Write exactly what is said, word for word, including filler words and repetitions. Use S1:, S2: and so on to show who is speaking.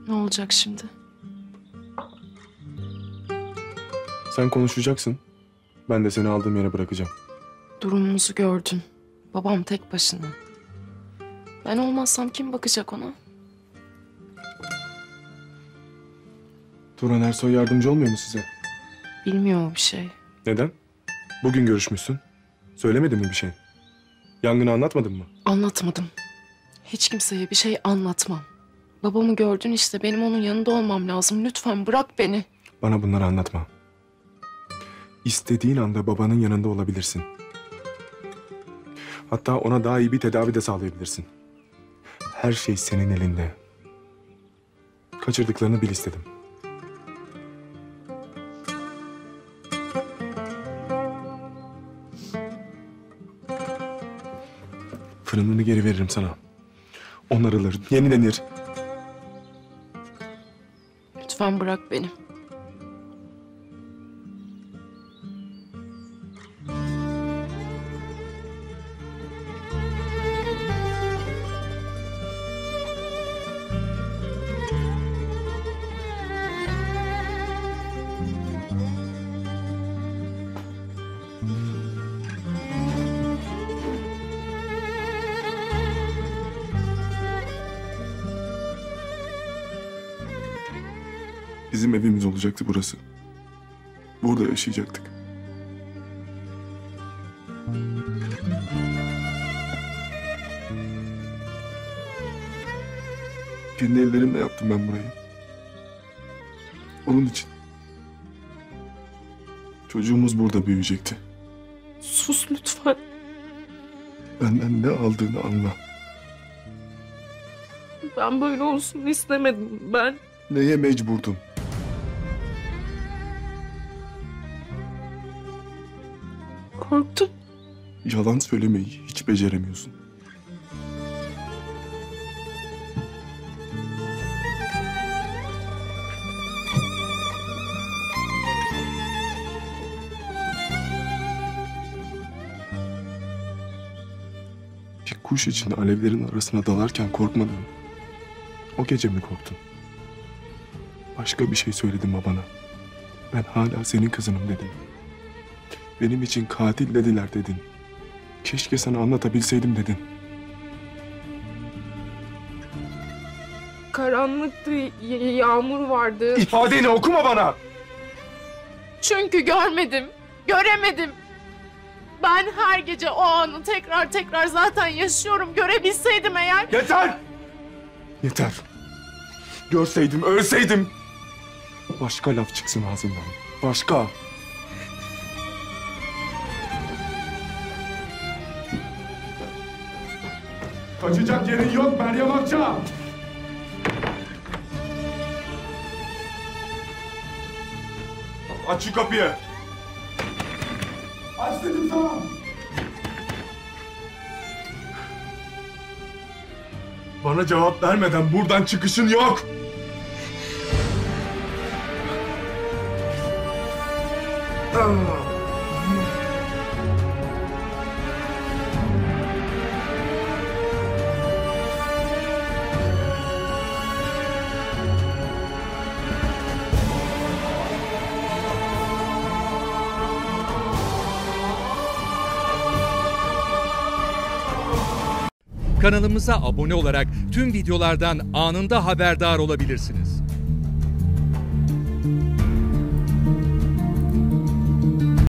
S1: Ne olacak şimdi?
S2: Sen konuşacaksın. Ben de seni aldığım yere bırakacağım.
S1: Durumumuzu gördün. Babam tek başına. Ben olmazsam kim bakacak ona?
S2: Turan Ersoy yardımcı olmuyor mu size?
S1: Bilmiyor bir şey.
S2: Neden? Bugün görüşmüşsün. Söylemedin mi bir şey? Yangını anlatmadın mı?
S1: Anlatmadım. Hiç kimseye bir şey anlatmam. Babamı gördün işte, benim onun yanında olmam lazım. Lütfen bırak beni.
S2: Bana bunları anlatma. İstediğin anda babanın yanında olabilirsin. Hatta ona daha iyi bir tedavi de sağlayabilirsin. Her şey senin elinde. Kaçırdıklarını bil istedim. Fırınını geri veririm sana. Onarılır, yenilenir.
S1: Lütfen bırak beni.
S2: Bizim evimiz olacaktı burası. Burada yaşayacaktık. Kendi ellerimle yaptım ben burayı. Onun için. Çocuğumuz burada büyüyecekti.
S1: Sus lütfen.
S2: Benden ne aldığını anla.
S1: Ben böyle olsun istemedim ben.
S2: Neye mecburdun?
S1: Korktum.
S2: Yalan söylemeyi hiç beceremiyorsun. Bir kuş için alevlerin arasına dalarken korkmadın. O gece mi korktun? Başka bir şey söyledim babana. Ben hala senin kızınım dedim. Benim için katil dediler dedin. Keşke sana anlatabilseydim dedin.
S1: Karanlıktı, yağmur vardı.
S2: İfadeni okuma bana!
S1: Çünkü görmedim, göremedim. Ben her gece o anı tekrar tekrar zaten yaşıyorum. Görebilseydim eğer...
S2: Yeter! Yeter! Görseydim, ölseydim! Başka laf çıksın ağzından. Başka! Kaçacak yerin yok Meryem Akça! Aç şu kapıyı! Aç dedim sana! Bana cevap vermeden buradan çıkışın yok!
S3: Kanalımıza abone olarak tüm videolardan anında haberdar olabilirsiniz.